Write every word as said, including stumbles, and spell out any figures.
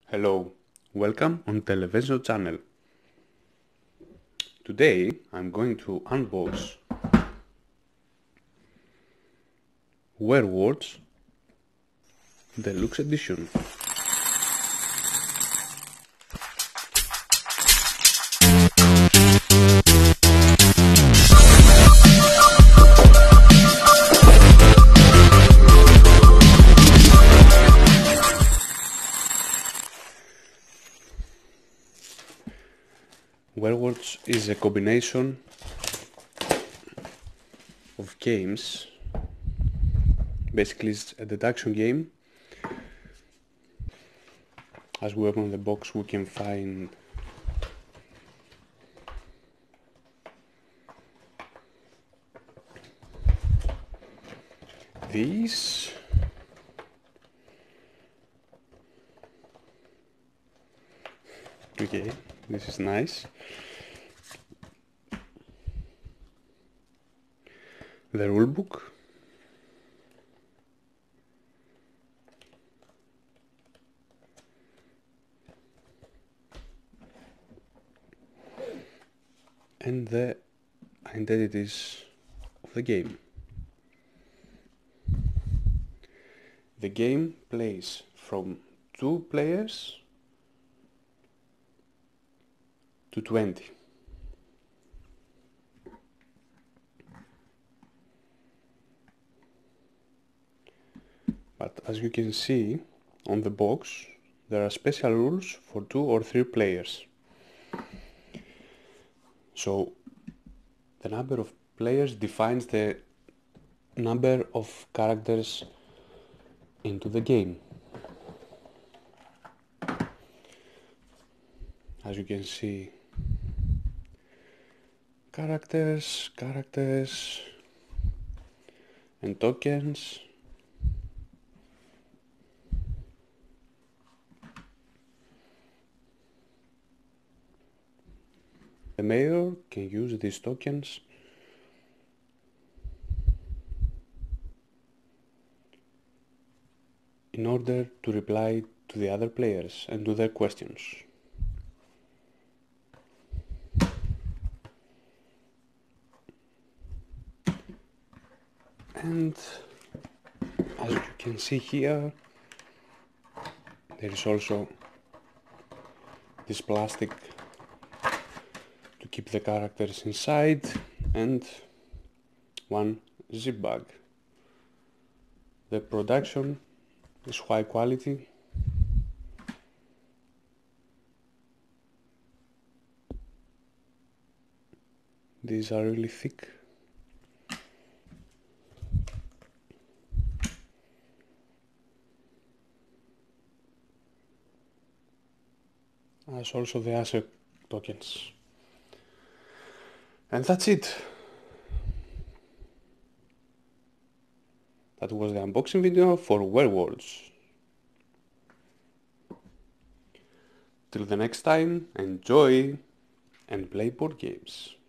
Hello, welcome on television channel. Today I'm going to unbox Werewords Deluxe Edition. Werewords is a combination of games. Basically it's a deduction game. As we open the box we can find these. Okay, this is nice. The rulebook. And the identities of the game. The game plays from two players to twenty. But as you can see on the box, there are special rules for two or three players. So the number of players defines the number of characters into the game. As you can see, characters, characters and tokens. The mayor can use these tokens in order to reply to the other players and to their questions. And as you can see here, there is also this plastic to keep the characters inside and one zip bag. The production is high quality. These are really thick. As also the asset tokens. And that's it. That was the unboxing video for Werewords. Till the next time, enjoy and play board games.